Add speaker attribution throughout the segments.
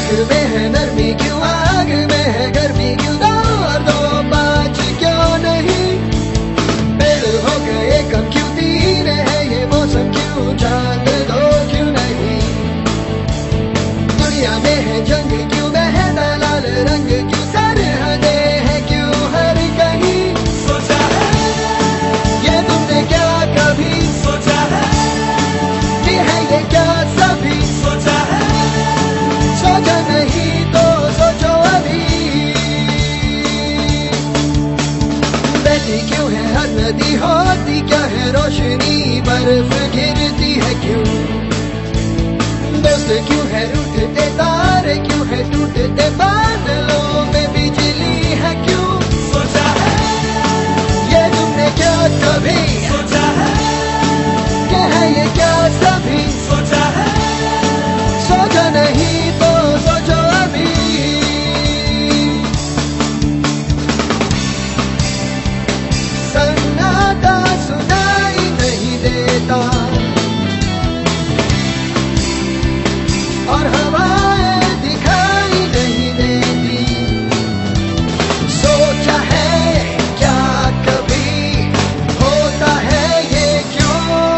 Speaker 1: Silk में है नरमी क्यों, आग में है गर्मी क्यों, दो बाज क्यों नहीं, पेड़ हो गए कम क्यों, तीन है ये मौसम क्यों, चांद दो क्यों नहीं, दुनिया में है जंग क्यों, बहता लाल रंग क्यों, सरहदें है क्यों हर कहीं। सोचा है ये तुमने क्या कभी सोचा है कि है ये क्या सभी सोचा है, सोचा नहीं तो सोचो अभी। बहती क्यों है हर नदी, होती क्या है रोशनी, बर्फ गिरती है क्यों, दोस्त क्यों है रूठते तारे क्यों है टूटते बादलों में बिजली है क्यों। सोचा है ये तुमने क्या कभी सोचा है कि है ये क्या सभी सोचा है, सोचा नहीं तो सोचो अभी। सन्नाटा सुनाई नहीं देता और हवाएं दिखाई नहीं देती, सोचा है क्या कभी होता है ये क्यों।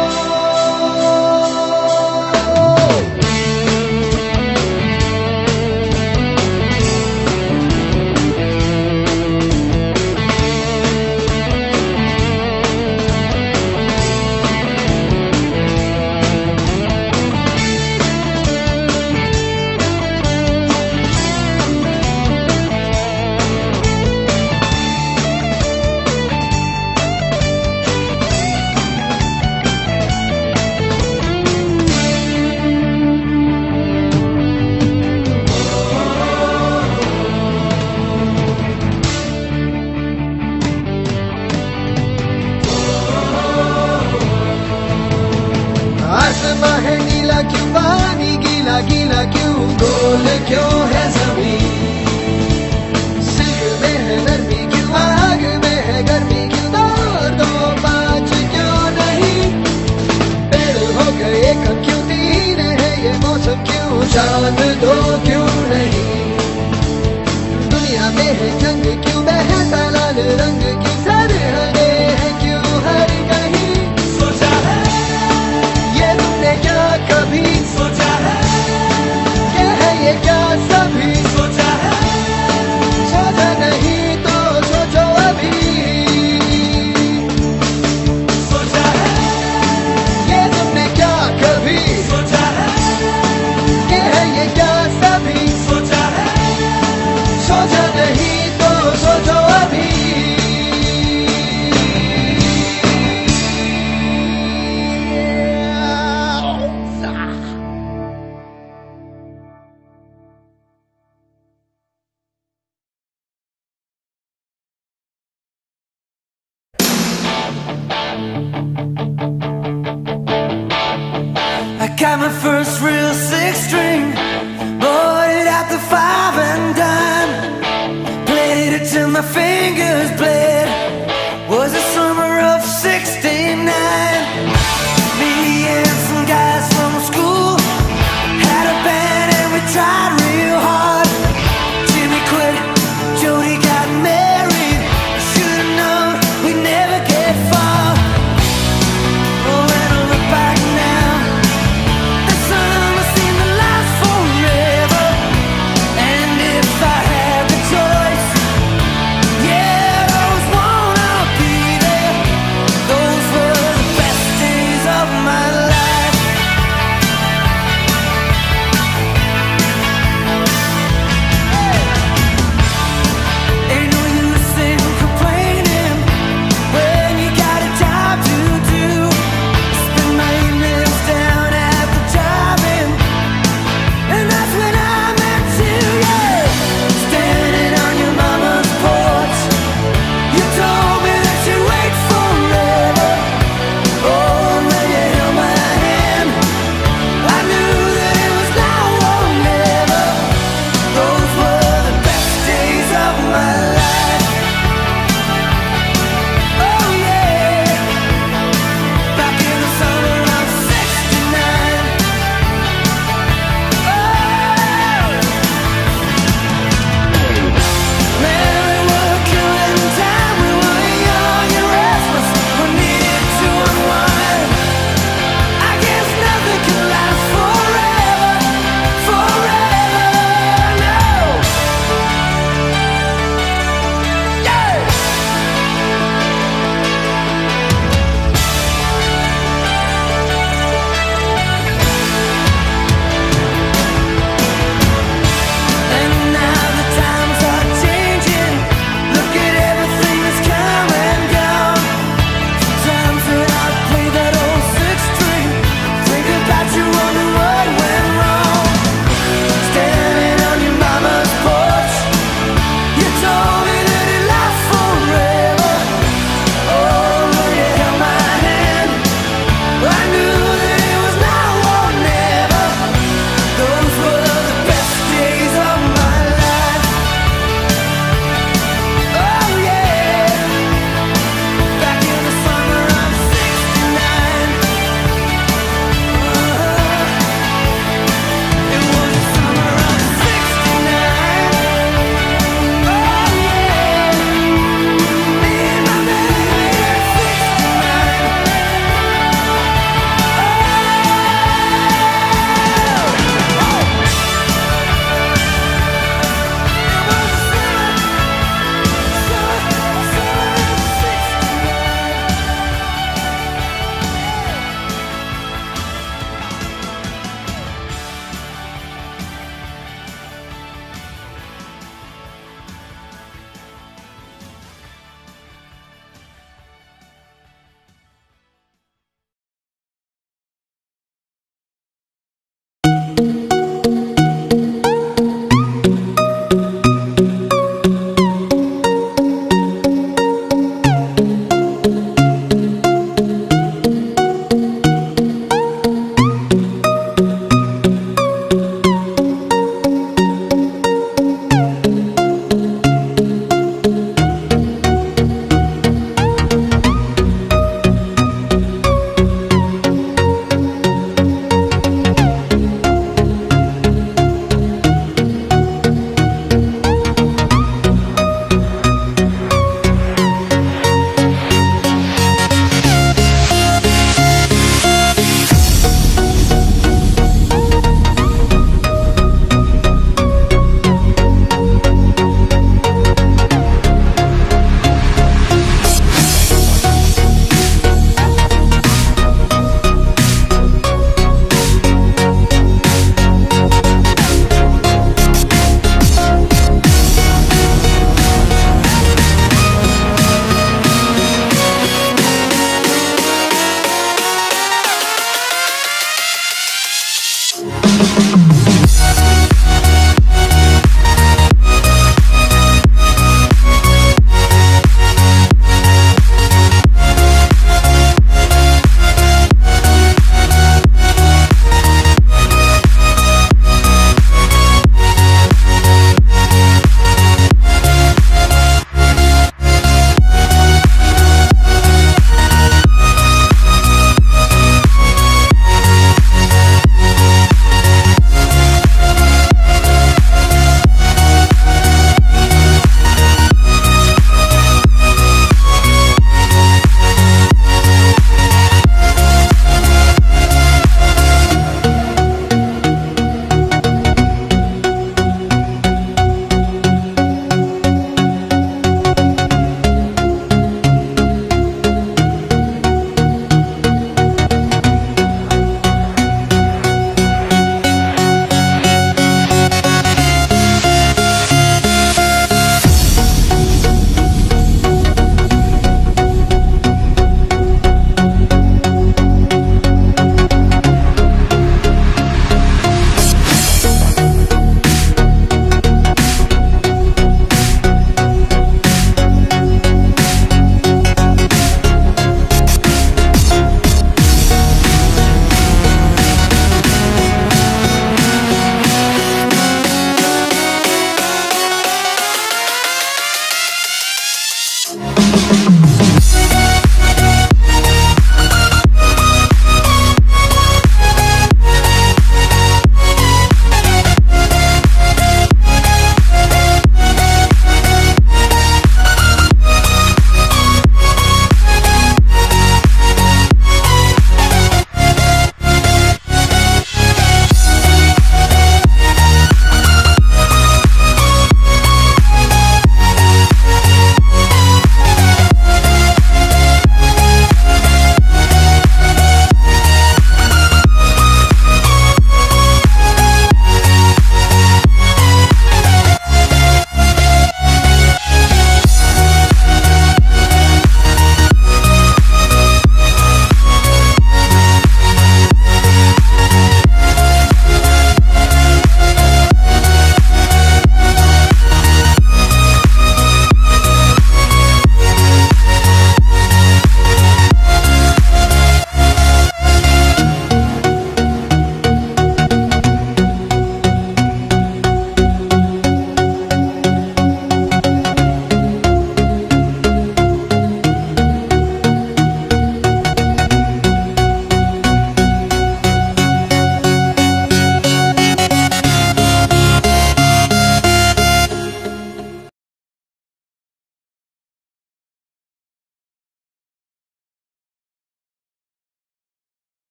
Speaker 1: आसमां है नीला क्यों, पानी गीला गीला क्यों, गोल क्यों है ज़मीं, सिल्क में है नरमी क्यों, आग में है गर्मी क्यों, दो बाज क्यों नहीं, पेड़ हो गए कम क्यों, तीन है ये मौसम क्यों, चांद दो क्यों नहीं, दुनिया में है जंग क्यों, बहता लाल रंग क्यों, सरहदें है क्यों हर कहीं। सोचा है ये तुमने क्या कभी सोचा है कि है ये क्या सभी सोचा है, सोचा नहीं तो सोचो अभी। सोचा है ये तुमने क्या कभी सोचा है कि है ये क्या सभी सोचा है, सोचा नहीं तो सोचो अभी।
Speaker 2: I got my first real six string, bought it at the five and dime, played it till my fingers bled. Was the summer of '69. Me and some guys from school had a band and we tried real hard. Jimmy quit, Jody got married. Should've known we'd never get far. Oh, when I look back now, that summer seemed to last forever. And if I had the choice,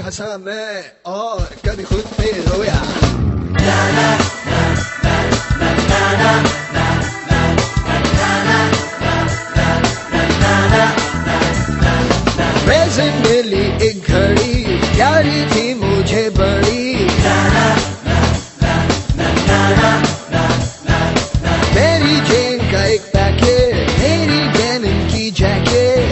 Speaker 1: हंसा मैं और कभी खुद पे रोया। वैसे मिली एक घड़ी प्यारी थी मुझे बड़ी, मेरी जेन का एक पैकेट, मेरी डेनिम की जैकेट।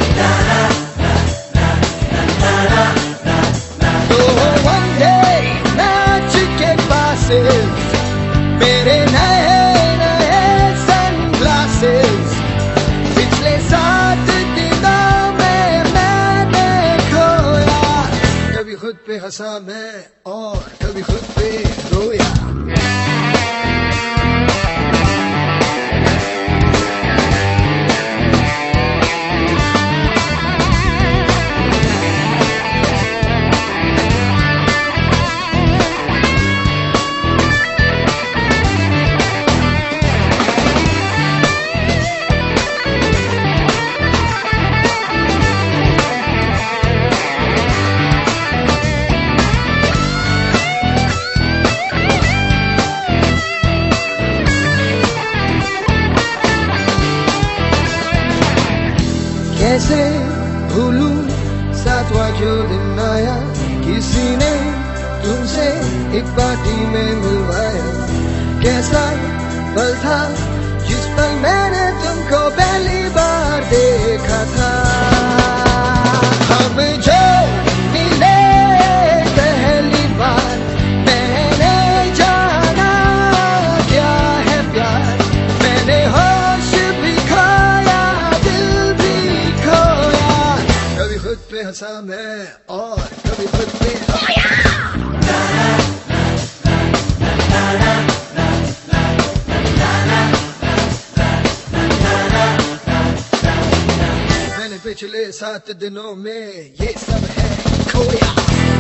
Speaker 1: तो one day मैच के पासेस, मेरे नए नए सनग्लासेस, पिछले 7 दिनों में मैंने खोया। कभी खुद पे हंसा मैं और कभी खुद पे रोया। कैसे भूलूं सातवां जो दिन आया, किसी ने तुमसे एक पार्टी में मिलवाया। कैसा पल था जिस पल मैंने तुमको पहली बार देखा था। हम जो मिले पहली बार, मैंने जाना क्या है प्यार। मैंने होश भी खोया, दिल भी खोया। कभी खुद पे हंसा मैं और कभी खुद पे रोया। मैंने पिछले 7 दिनों में ये सब है खोया।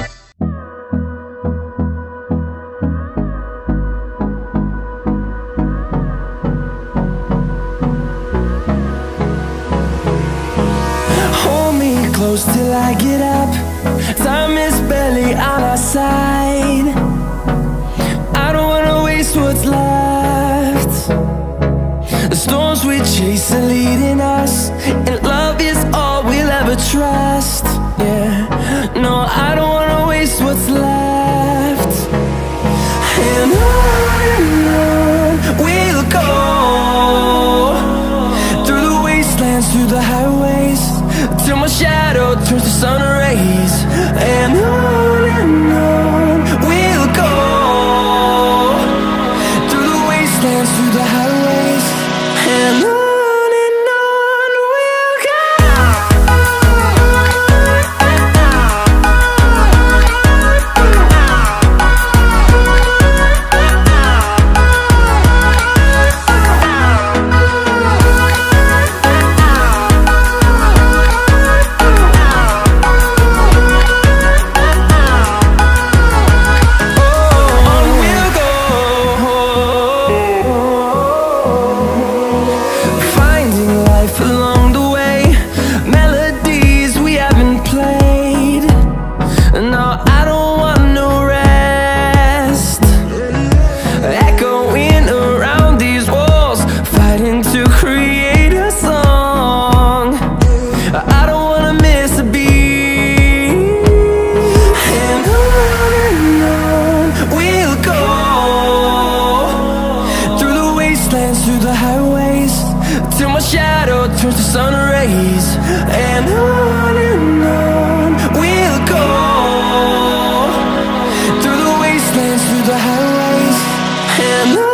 Speaker 2: Close till I get up. Time is barely on our side. I don't wanna waste what's left. The storms we chase are leading us, and love is all we'll ever trust. Yeah, no, I don't wanna waste what's left. And on we'll go, through the wastelands, through the highways, till my shadow turns to sun rays. And on we'll go, through the wastelands, through the highways. And on we'll go. Through the highways, till my shadow turns to sun rays. And on we'll go, through the wastelands, through the highways. And on we'll go.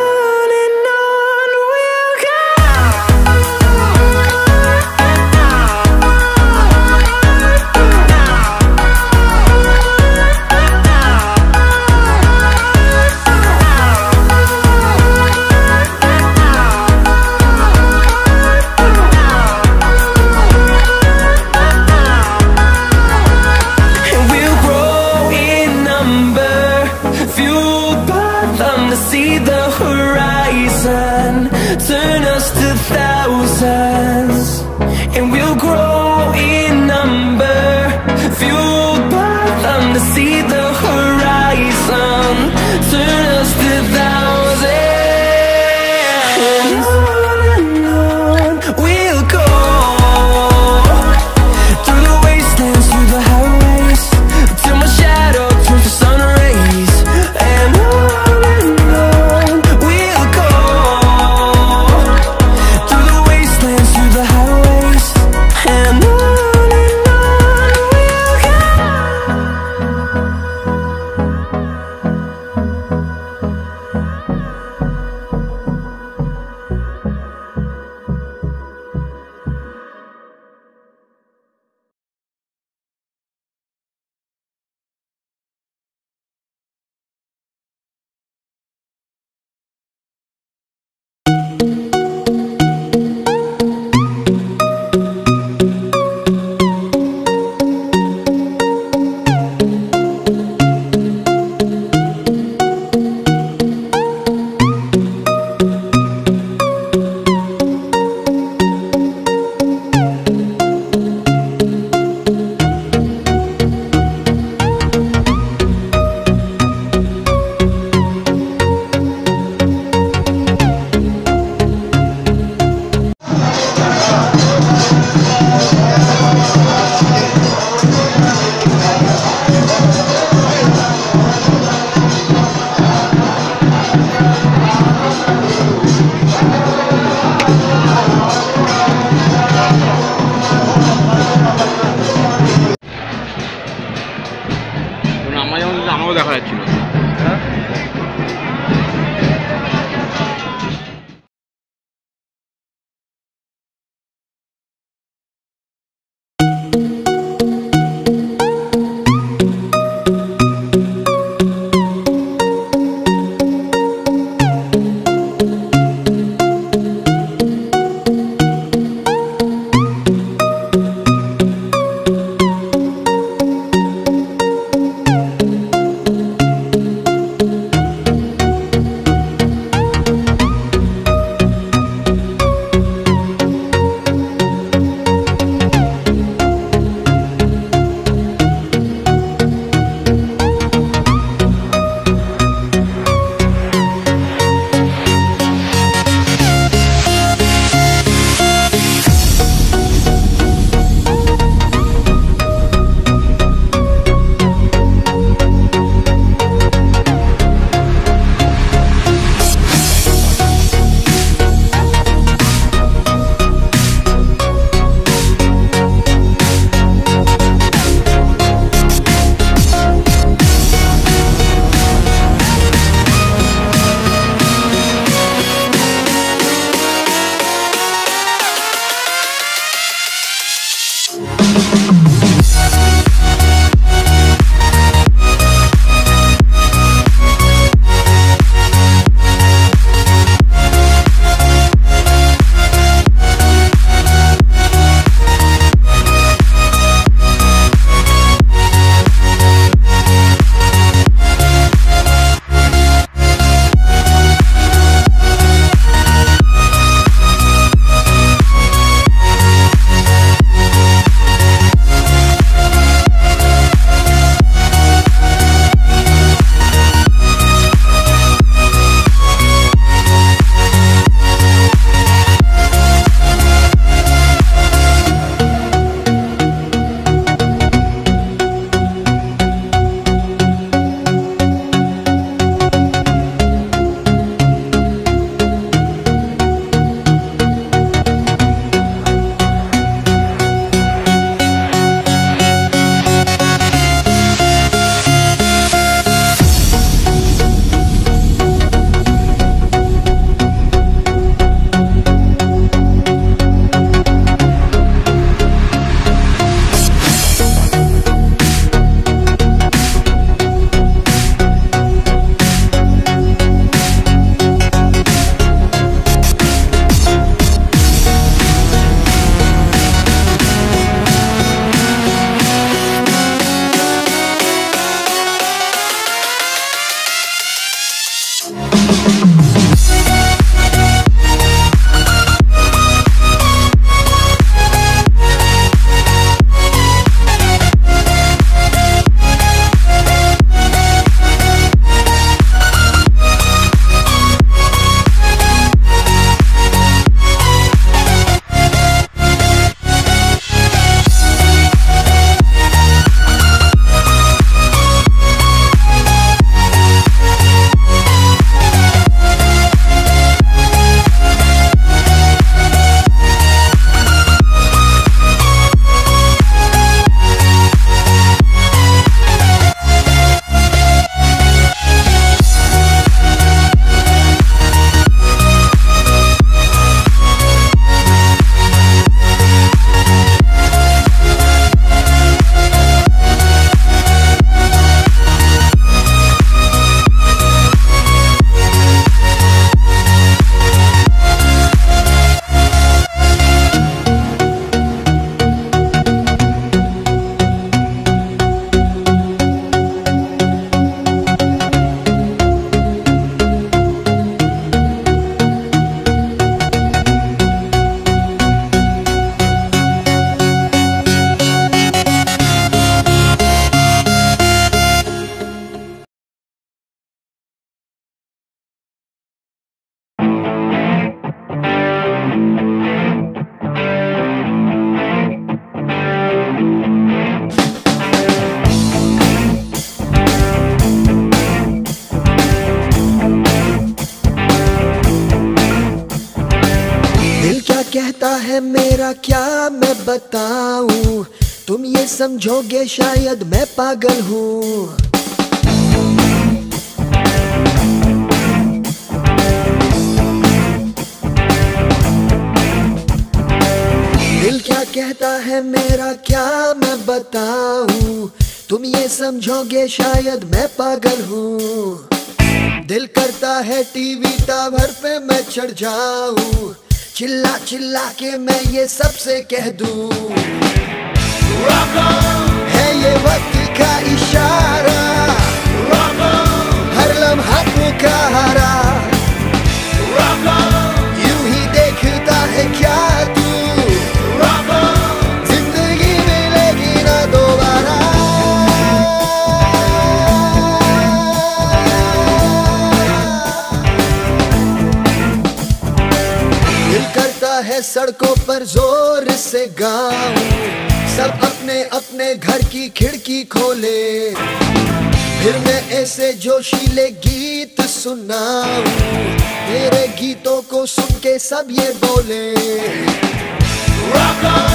Speaker 1: क्या मैं बताऊं, तुम ये समझोगे शायद मैं पागल हूँ। दिल क्या कहता है मेरा क्या मैं बताऊं, तुम ये समझोगे शायद मैं पागल हूँ। दिल करता है टीवी टावर पे मैं चढ़ जाऊं, चिल्ला चिल्ला के मैं ये सबसे कह दूं, है ये वक्त का इशारा, हर लम्हा पुकारा, यूं ही देखता है क्या तू, जिंदगी मिलेगी ना दोबारा। दिल करता है सड़कों पर जोर से गाऊं, सब अपने अपने घर की खिड़की खोले, फिर मैं ऐसे जोशीले गीत सुनाऊं, मेरे गीतों को सुन के सब ये बोले,